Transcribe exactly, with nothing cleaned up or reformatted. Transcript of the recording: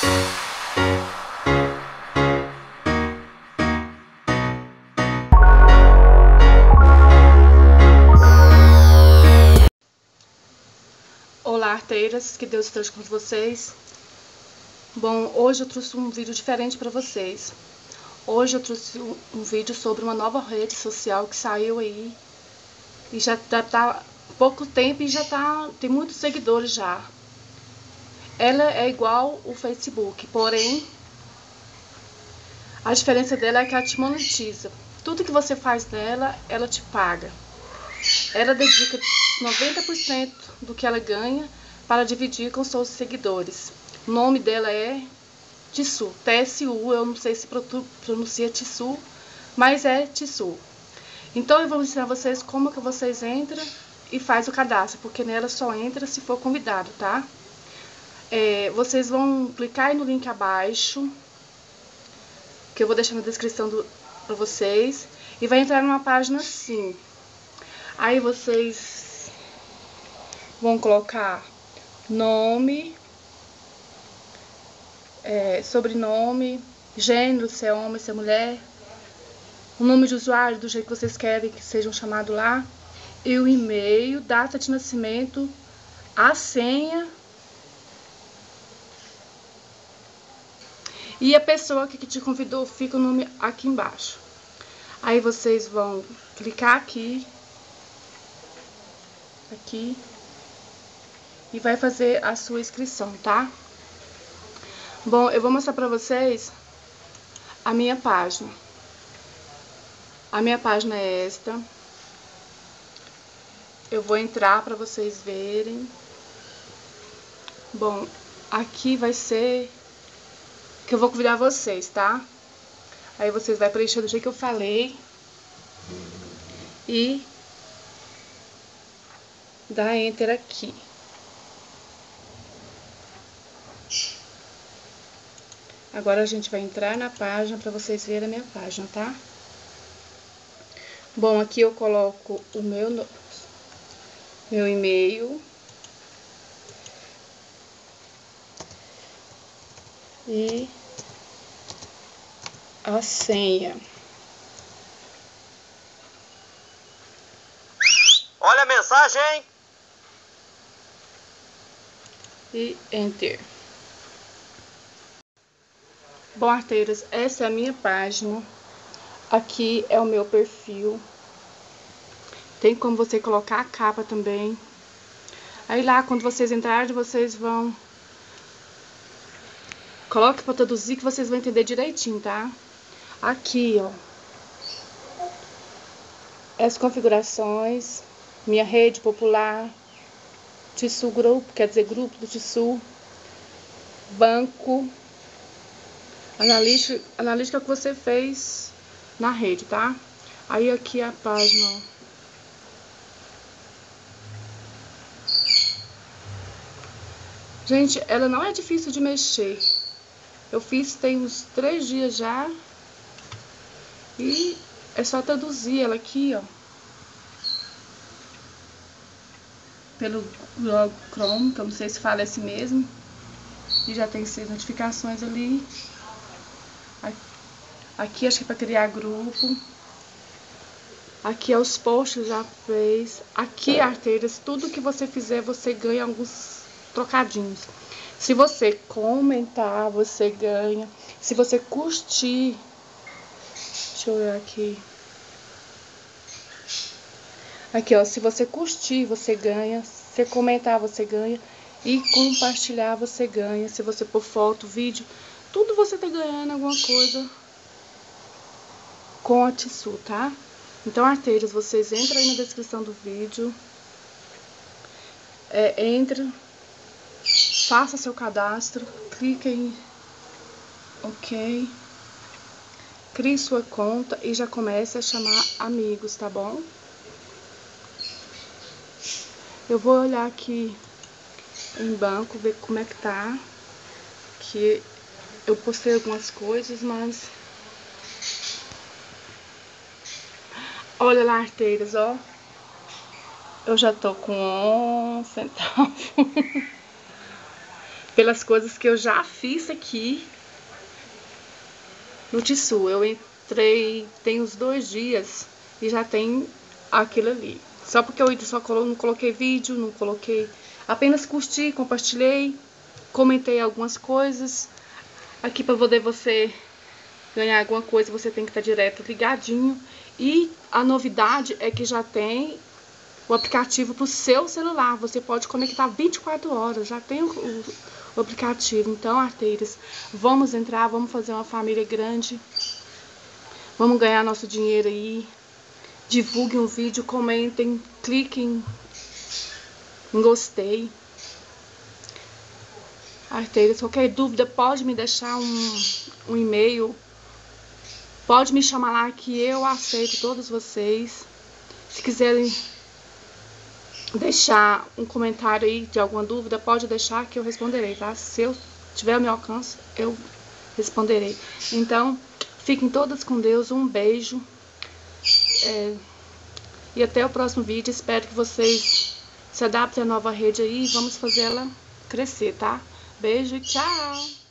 Olá, arteiras, que Deus esteja com vocês. Bom, hoje eu trouxe um vídeo diferente para vocês. Hoje eu trouxe um, um vídeo sobre uma nova rede social que saiu aí e já tá, tá pouco tempo e já tá tem muitos seguidores já. Ela é igual o Facebook, porém a diferença dela é que ela te monetiza. Tudo que você faz nela, ela te paga. Ela dedica noventa por cento do que ela ganha para dividir com seus seguidores. O nome dela é Tissu, T S U, eu não sei se pronuncia Tissu, mas é Tissu. Então eu vou ensinar vocês como que vocês entram e faz o cadastro, porque nela só entra se for convidado, tá? É, vocês vão clicar aí no link abaixo, que eu vou deixar na descrição para vocês, e vai entrar numa página assim. Aí vocês vão colocar nome, é, sobrenome, gênero, se é homem, se é mulher, o nome de usuário do jeito que vocês querem que sejam chamados lá, e o e-mail, data de nascimento, a senha e a pessoa que te convidou, fica o nome aqui embaixo. Aí vocês vão clicar aqui, aqui, e vai fazer a sua inscrição, tá? Bom, eu vou mostrar pra vocês a minha página. A minha página é esta. Eu vou entrar pra vocês verem. Bom, aqui vai ser que eu vou convidar vocês, tá? Aí vocês vão preencher do jeito que eu falei. E dá enter aqui. Agora a gente vai entrar na página para vocês verem a minha página, tá? Bom, aqui eu coloco o meu, meu e-mail. E a senha. Olha a mensagem! E enter. Bom, arteiras, essa é a minha página. Aqui é o meu perfil. Tem como você colocar a capa também. Aí lá, quando vocês entrarem, vocês vão... Coloque para traduzir que vocês vão entender direitinho, tá? Aqui, ó. As configurações. Minha rede popular. Tissu Grupo, quer dizer, grupo do Tissu. Banco. Analítica, analítica que você fez na rede, tá? Aí aqui a página, ó. Gente, ela não é difícil de mexer. Eu fiz tem uns três dias já. E é só traduzir ela aqui, ó. Pelo Google Chrome, que eu não sei se fala assim mesmo. E já tem seis notificações ali. Aqui acho que é para criar grupo. Aqui é os posts já fez. Aqui, arteiras, tudo que você fizer, você ganha alguns trocadinhos. Se você comentar, você ganha. Se você curtir, deixa eu ver aqui. Aqui, ó, se você curtir, você ganha. Se você comentar, você ganha. E compartilhar, você ganha. Se você pôr foto, vídeo, tudo você tá ganhando alguma coisa com a Tissu, tá? Então, arteiros, vocês entram aí na descrição do vídeo. É, entre, faça seu cadastro, clique em OK, crie sua conta e já comece a chamar amigos, tá bom? Eu vou olhar aqui em banco, ver como é que tá, que eu postei algumas coisas, mas... Olha lá, arteiras, ó. Eu já tô com um centavo. pelas coisas que eu já fiz aqui no Tissu. Eu entrei tem uns dois dias e já tem aquilo ali. Só porque eu só colo, não coloquei vídeo, não coloquei... Apenas curti, compartilhei, comentei algumas coisas. Aqui para poder você ganhar alguma coisa, você tem que estar direto ligadinho. E a novidade é que já tem o aplicativo para o seu celular. Você pode conectar vinte e quatro horas, já tem o, o, o aplicativo. Então, arteiras, vamos entrar, vamos fazer uma família grande. Vamos ganhar nosso dinheiro aí. Divulguem o vídeo, comentem, cliquem em gostei. Arteiras, qualquer dúvida pode me deixar um, um e-mail. Pode me chamar lá que eu aceito todos vocês. Se quiserem deixar um comentário aí de alguma dúvida, pode deixar que eu responderei, tá? Se eu tiver ao meu alcance, eu responderei. Então, fiquem todas com Deus. Um beijo. É, e até o próximo vídeo. Espero que vocês se adaptem à nova rede aí. Vamos fazer ela crescer, tá? Beijo e tchau!